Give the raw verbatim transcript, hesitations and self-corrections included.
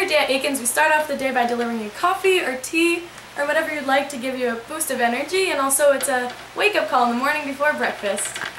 day at Aikens, we start off the day by delivering you coffee or tea or whatever you'd like to give you a boost of energy, and also it's a wake-up call in the morning before breakfast.